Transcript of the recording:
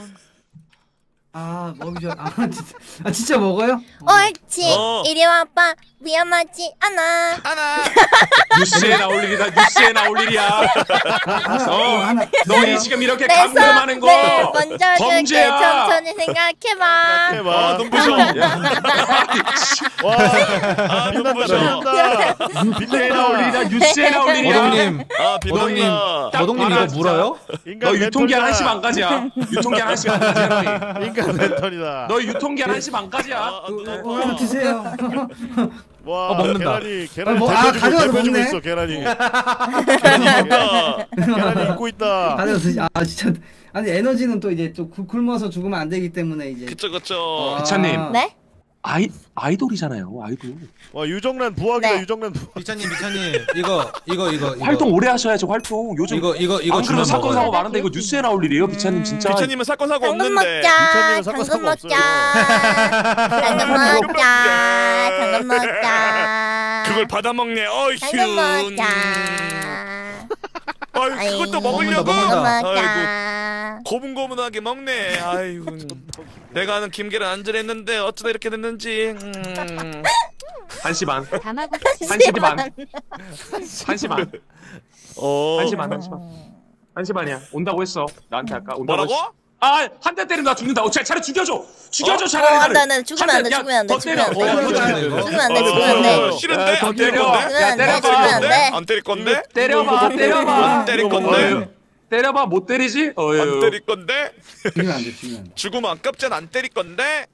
아 먹이 좋아. 진짜 먹어요? 옳지. 이리 와봐. 위험하지 않아. 뉴스에 나올 일이다. 뉴스에 나올 일이야. 너희 지금 이렇게 감금하는 거 네, 먼저 줄게. 범죄야. 천천히 생각해봐. 눈부셔. 와, 눈부셔. 뉴스에 나올 일이다. 뉴스에 나올 일이야. 어동님, 어동님, 어동님 이거 물어요? 너 유통기한 1시 반까지야. 유통기한 1시 반까지야. 너희. 인간 멘털이다. 너 유통기한 1시 반까지야. 드세요. 와, 먹는다. 계란이 가져와서 대표주고 먹네. 있어, 계란이. 먹는다. 계란이 입고 있다. 가져와서 드시. 진짜. 아니 에너지는 또 이제 좀 굶어서 죽으면 안 되기 때문에 이제. 그쵸. 비차님. 네? 아이돌이잖아요. 아이돌. 와, 유정란 부학이다. 네. 유정란 부학. 미차님, 이거 활동 오래 하셔야죠. 활동. 요즘 이거 안 주면 그래도 사건 먹어요. 사고 많은데 이거 뉴스에 나올 일이에요. 비차님 진짜. 비차님은 사건 사고 당근 없는데. 먹자. 비타민은 당근 사고 먹자. 당근 먹자. 당근 먹자. 그걸 받아 먹네. 어휴. 당근 먹자. 아유, 그것도 먹으려고. 먹는다. 당근 아이고. 먹자. 고분고분하게 먹네. 아이고. 내가 아는 김계란 안절했는데 어쩌다 이렇게 됐는지. 1시 반. 담하고 1시 반. 1시 반. 어. 1시 반. 1시 반. 1시 반이야. 온다고 했어. 나한테 아까 온다고 뭐라고? 했어. 한 대 때리면 나 죽는다. 차라리 죽여줘. 죽여줘 차라리 나를. 안 돼. 죽으면 안 돼. 죽으면 안 돼. 더 때려. 죽으면 안 돼. 죽으면 안 돼. 죽으면 안 돼. 죽으면 안 돼. 싫은데? 더 안 때릴 때려. 건데? 야, 때려봐. 안 때릴 건데? 때려봐. 안 때릴 건데? 때려봐. 못 때리지? 안 때릴 건데? 죽이면 안 돼. 죽이면 안 돼. 죽으면 아깝잖아. 안 때릴 건데?